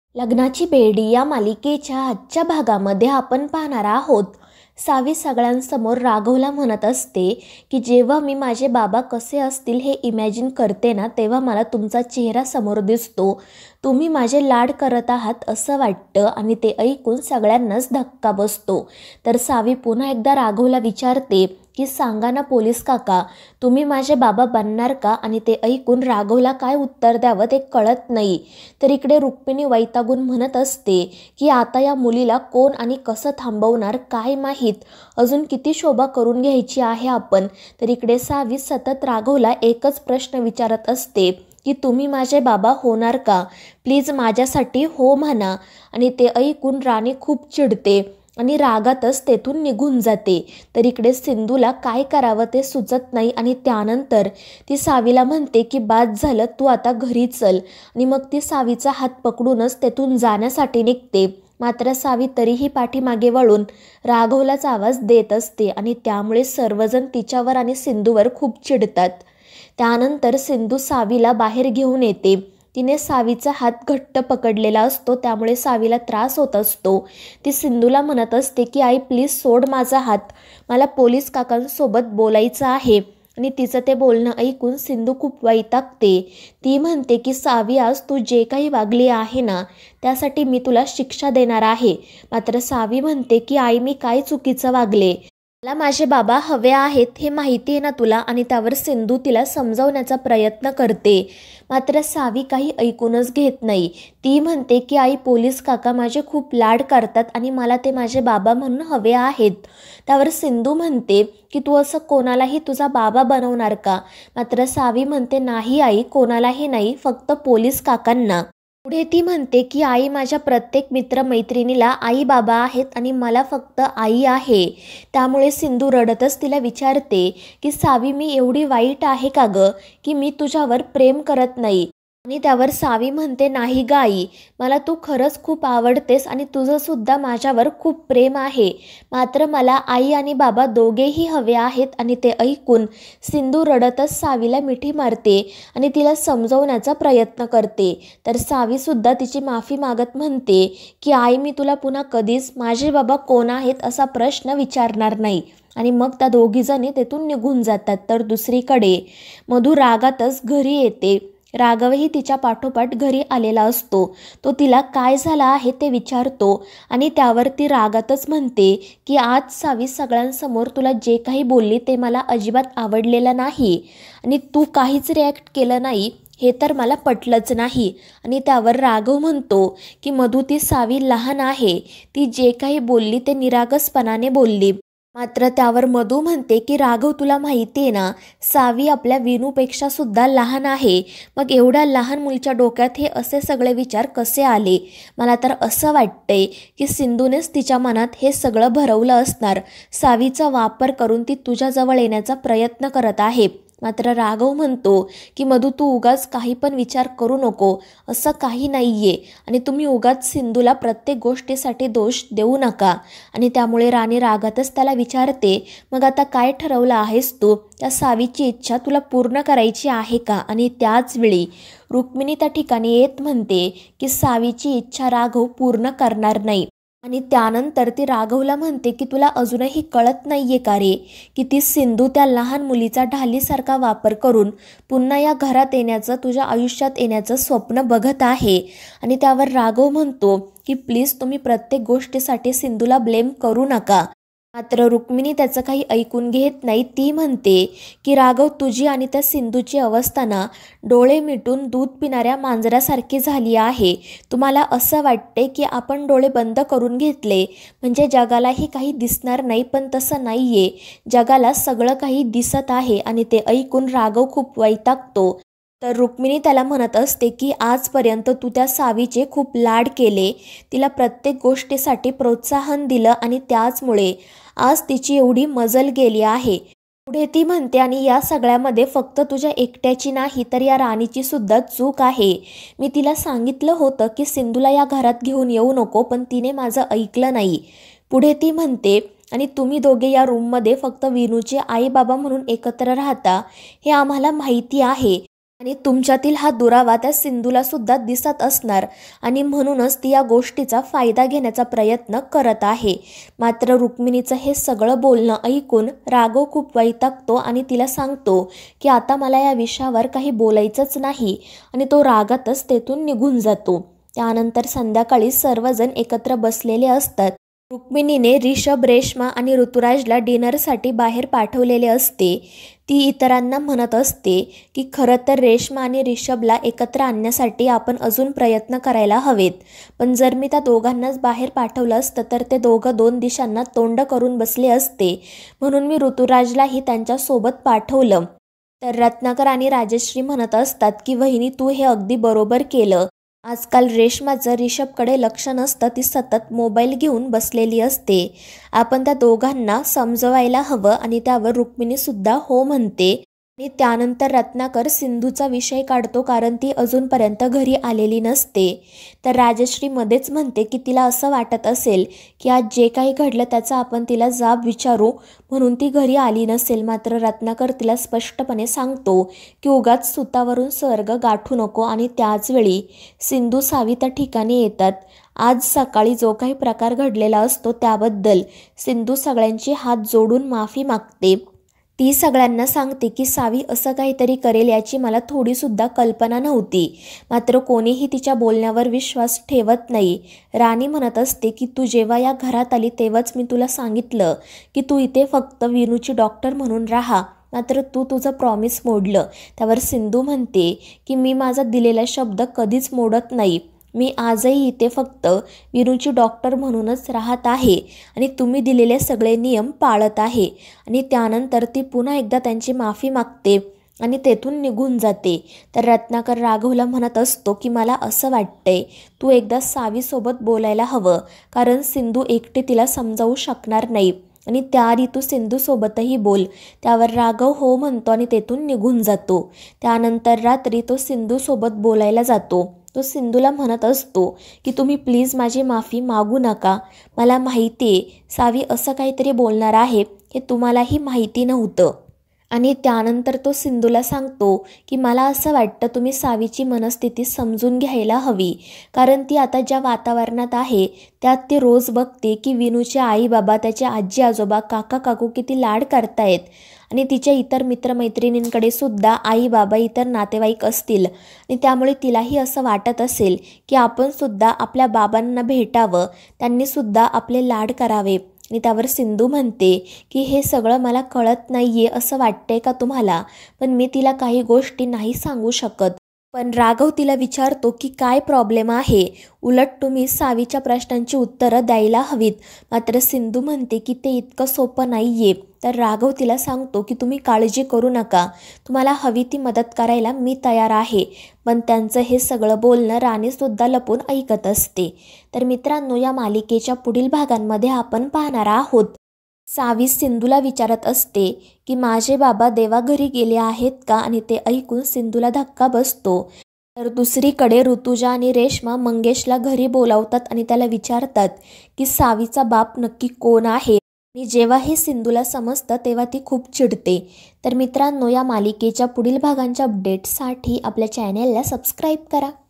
लग्नाची बेडी या मालिकेच्या आजच्या भागामध्ये आपण पाहणार आहोत. सावी सगळ्यांसमोर राघवला म्हणत असते की जेव्हा मी माझे बाबा कसे असतील हे इमॅजिन करते ना, तेव्हा मला तुमचा चेहरा समोर दिसतो. तुम्ही माझे लाड करत आहात असं वाटतं. आणि ते ऐकून सगळ्यांनाच धक्का बसतो. तर सावी पुन्हा एकदा राघवला विचारते की सांगा ना पोलीस काका, तुम्ही माझे बाबा बनणार का? आणि ते ऐकून राघवला काय उत्तर द्यावं ते कळत नाही. तर इकडे रुक्मिणी वैतागून म्हणत असते की आता या मुलीला कोण आणि कसं थांबवणार काय माहीत, अजून किती शोभा करून घ्यायची आहे आपण. तर इकडे सावी सतत राघवला एकच प्रश्न विचारत असते की तुम्ही माझे बाबा होणार का? प्लीज माझ्यासाठी हो म्हणा. आणि ते ऐकून राणी खूप चिडते आणि रागातच तेथून निघून जाते. तर इकडे सिंधूला काय करावं ते सुचत नाही आणि त्यानंतर ती सावीला म्हणते की बाद झालं, तू आता घरी चल. आणि मग ती सावीचा हात पकडूनच तेथून जाण्यासाठी निघते. मात्र सावी तरीही पाठीमागे वळून राघवलाच आवाज देत असते आणि त्यामुळे सर्वजण तिच्यावर आणि सिंधूवर खूप चिडतात. त्यानंतर सिंधू सावीला बाहेर घेऊन येते. तिने सावीचा हात घट्ट पकडलेला असतो, त्यामुळे सावीला त्रास होत असतो. ती सिंधूला म्हणत असते की आई प्लीज सोड माझा हात, मला पोलीस काकांसोबत बोलायचं आहे. आणि तिचं ते बोलणं ऐकून सिंधू खूप वैतागते. ती म्हणते की सावी, आज तू जे काही वागली आहे ना, त्यासाठी मी तुला शिक्षा देणार आहे. मात्र सावी म्हणते की आई मी काय चुकीचं वागले, मला माझे बाबा हवे आहेत हे माहिती आहे ना तुला. आणि त्यावर सिंधू तिला समजावण्याचा प्रयत्न करते. मात्र सावी काही ऐकूनच घेत नाही. ती म्हणते की आई पोलीस काका माझे खूप लाड करतात आणि मला ते माझे बाबा म्हणून हवे आहेत. त्यावर सिंधू म्हणते की तू असं कोणालाही तुझा बाबा बनवणार का? मात्र सावी म्हणते नाही आई, कोणालाही नाही, फक्त पोलीस काकांना. पुढे ती म्हणते की आई माझ्या प्रत्येक मित्रमैत्रिणीला आई बाबा आहेत आणि मला फक्त आई आहे. त्यामुळे सिंधू रडतच तिला विचारते की सावी मी एवढी वाईट आहे का गं, की मी तुझ्यावर प्रेम करत नाही. आणि त्यावर सावी म्हणते नाही ग आई, मला तू खरंच खूप आवडतेस आणि तुझंसुद्धा माझ्यावर खूप प्रेम आहे. मात्र मला आई आणि बाबा दोघेही हवे आहेत. आणि ते ऐकून सिंधू रडतच सावीला मिठी मारते आणि तिला समजवण्याचा प्रयत्न करते. तर सावीसुद्धा तिची माफी मागत म्हणते की आई मी तुला पुन्हा कधीच माझे बाबा कोण आहेत असा प्रश्न विचारणार नाही. आणि मग त्या दोघीजणी तेथून निघून जातात. तर दुसरीकडे मधू रागातच घरी येते. राघवही तिच्या पाठोपाठ घरी आलेला असतो. तो तिला काय झालं आहे ते विचारतो आणि त्यावर ती रागातच म्हणते की आज सावी सगळ्यांसमोर तुला जे काही बोलली ते मला अजिबात आवडलेलं नाही आणि तू काहीच रिॲक्ट केलं नाही हे तर मला पटलंच नाही. आणि त्यावर राघव म्हणतो की मधू ती सावी लहान आहे, ती जे काही बोलली ते निरागसपणाने बोलली. मात्र त्यावर मधू म्हणते की राघव तुला माहिती आहे ना, सावी आपल्या विनूपेक्षा सुद्धा लहान आहे. मग एवढ्या लहान मुलीच्या डोक्यात हे असे सगळे विचार कसे आले? मला तर असं वाटतंय की सिंधूनेच तिच्या मनात हे सगळं भरवलं असणार. सावीचा वापर करून ती तुझ्याजवळ येण्याचा प्रयत्न करत आहे. मात्र राघव म्हणतो की मधू तू उगाच काही पण विचार करू नको, असं काही नाही आहे. आणि तुम्ही उगाच सिंधूला प्रत्येक गोष्टीसाठी दोष देऊ नका. आणि त्यामुळे राणी रागातच त्याला विचारते मग आता काय ठरवलं आहेस तू? त्या सावीची इच्छा तुला पूर्ण करायची आहे का? आणि त्याचवेळी रुक्मिणी त्या ठिकाणी येत म्हणते की सावीची इच्छा राघव पूर्ण करणार नाही. आणि त्यानंतर ती राघवला म्हणते की तुला अजूनही कळत नाहीये का रे, की ती सिंधू त्या लहान मुलीचा ढालीसारखा वापर करून पुन्हा या घरात येण्याचं, तुझ्या आयुष्यात येण्याचं स्वप्न बघत आहे. आणि त्यावर राघव म्हणतो की प्लीज तुम्ही प्रत्येक गोष्टीसाठी सिंधूला ब्लेम करू नका. मात्र रुक्मिणी त्याचं काही ऐकून घेत नाही. ती म्हणते की राघव तुझी आणि त्या सिंधूची अवस्था ना डोळे मिटून दूध पिणाऱ्या मांजरासारखी झाली आहे. तुम्हाला असं वाटते की आपण डोळे बंद करून घेतले म्हणजे जगालाही काही दिसणार नाही, पण तसं नाही आहे, जगाला सगळं काही दिसत आहे. आणि ते ऐकून राघव खूप वैतागतो. तर रुक्मिणी त्याला म्हणत असते की आजपर्यंत तू त्या सावीचे खूप लाड केले, तिला प्रत्येक गोष्टीसाठी प्रोत्साहन दिलं आणि त्याचमुळे आज तिची एवढी मजल गेली आहे. पुढे ती म्हणते आणि या सगळ्यामध्ये फक्त तुझ्या एकट्याची नाही तर या राणीची सुद्धा चूक आहे. मी तिला सांगितलं होतं की सिंधूला या घरात घेऊन येऊ नको, पण तिने माझं ऐकलं नाही. पुढे ती म्हणते आणि तुम्ही दोघे या रूममध्ये फक्त विनूचे आई बाबा म्हणून एकत्र राहता हे आम्हाला माहिती आहे. आणि तुमच्यातील हा दुरावा त्या सिंधूला सुद्धा दिसत असणार आणि म्हणूनच ती या गोष्टीचा फायदा घेण्याचा प्रयत्न करत आहे. मात्र रुक्मिणीचं हे सगळं बोलणं ऐकून राघव खूप वैतागतो आणि तिला सांगतो की आता मला या विषयावर काही बोलायचंच नाही आणि तो रागातच तेथून निघून जातो. त्यानंतर संध्याकाळी सर्वजण एकत्र बसलेले असतात. रुक्मिणीने ऋषभ, रेश्मा आणि ऋतुराजला डिनरसाठी बाहेर पाठवलेले असते. ती इतरांना म्हणत असते की खरं तर रेश्मा आणि ऋषभला एकत्र आणण्यासाठी आपण अजून प्रयत्न करायला हवेत, पण जर मी त्या दोघांनाच बाहेर पाठवलं असतं तर ते दोघं 2 दिशांना तोंड करून बसले असते, म्हणून मी ऋतुराजलाही त्यांच्यासोबत पाठवलं. तर रत्नाकर आणि राजश्री म्हणत असतात की वहिनी, तू हे अगदी बरोबर केलं. आजकाल रेश्माचं ऋषभकडे लक्ष नसतं, ती सतत मोबाईल घेऊन बसलेली असते. आपण त्या दोघांना समजवायला हवं आणि त्यावर रुक्मिणीसुद्धा हो म्हणते. आणि त्यानंतर रत्नाकर सिंधूचा विषय काढतो कारण ती अजूनपर्यंत घरी आलेली नसते. तर राजश्री मध्येच म्हणते की तिला असं वाटत असेल की आज जे काही घडलं त्याचा आपण तिला जाब विचारू म्हणून ती घरी आली नसेल. मात्र रत्नाकर तिला स्पष्टपणे सांगतो की उगाच सुतावरून स्वर्ग गाठू नको. आणि त्याचवेळी सिंधू सावी त्या ठिकाणी येतात. आज सकाळी जो काही प्रकार घडलेला असतो त्याबद्दल सिंधू सगळ्यांची हात जोडून माफी मागते. ती सगळ्यांना सांगते की सावी असं काहीतरी करेल याची मला थोडीसुद्धा कल्पना नव्हती. मात्र कोणीही तिच्या बोलण्यावर विश्वास ठेवत नाही. राणी म्हणत असते की तू जेव्हा या घरात आली तेव्हाच मी तुला सांगितलं की तू इथे फक्त विनूची डॉक्टर म्हणून राहा, मात्र तू तुझं प्रॉमिस मोडलं. त्यावर सिंधू म्हणते की मी माझा दिलेला शब्द कधीच मोडत नाही. मी आजही इथे फक्त विनूची डॉक्टर म्हणूनच राहत आहे आणि तुम्ही दिलेले सगळे नियम पाळत आहे. आणि त्यानंतर ती पुन्हा एकदा त्यांची माफी मागते आणि तेथून निघून जाते. तर रत्नाकर राघवला म्हणत असतो की मला असं वाटतंय तू एकदा सावीसोबत बोलायला हवं, कारण सिंधू एकटी तिला समजावू शकणार नाही आणि त्याआधी तू सिंधूसोबतही बोल. त्यावर राघव हो म्हणतो आणि तेथून निघून जातो. त्यानंतर रात्री तो सिंधूसोबत बोलायला जातो. तो सिंधूला म्हणत असतो की तुम्ही प्लीज माझी माफी मागू नका. मला माहिती आहे सावी असं काहीतरी बोलणार आहे, हे तुम्हालाही माहिती नव्हतं. आणि त्यानंतर तो सिंधूला सांगतो की मला असं वाटतं तुम्ही सावीची मनस्थिती समजून घ्यायला हवी, कारण ती आता ज्या वातावरणात आहे त्यात ती रोज बघते की विनूचे आई बाबा, त्याचे आजी आजोबा, काका काकू किती लाड करतायत आणि तिच्या इतर मित्रमैत्रिणींकडे सुद्धा आई बाबा, इतर नातेवाईक असतील आणि त्यामुळे तिलाही असं वाटत असेल की आपण सुद्धा आपल्या बाबांना भेटावं, त्यांनीसुद्धा आपले लाड करावे. आणि त्यावर सिंधू म्हणते की हे सगळं मला कळत नाही आहे असं वाटतंय का तुम्हाला, पण मी तिला काही गोष्टी नाही सांगू शकत. पण राघव तिला विचारतो की काय प्रॉब्लेम आहे, उलट तुम्ही सावीच्या प्रश्नांची उत्तरं द्यायला हवीत. मात्र सिंधू म्हणते की ते इतकं सोपं नाही आहे. तर राघव तिला सांगतो की तुम्ही काळजी करू नका, तुम्हाला हवी ती मदत करायला मी तयार आहे. पण त्यांचं हे सगळं बोलणं राणीसुद्धा लपून ऐकत असते. तर मित्रांनो, या मालिकेच्या पुढील भागांमध्ये आपण पाहणार आहोत सावी सिंधूला विचारत असते की माझे बाबा देवाघरी गेले आहेत का, आणि ते ऐकून सिंधूला धक्का बसतो. तर दुसरीकडे ऋतुजा आणि रेश्मा मंगेशला घरी बोलावतात आणि त्याला विचारतात की सावीचा बाप नक्की कोण आहे. आणि जेव्हा हे सिंधूला समजतं तेव्हा ती खूप चिडते. तर मित्रांनो, या मालिकेच्या पुढील भागांच्या अपडेट्ससाठी आपल्या चॅनेलला सबस्क्राईब करा.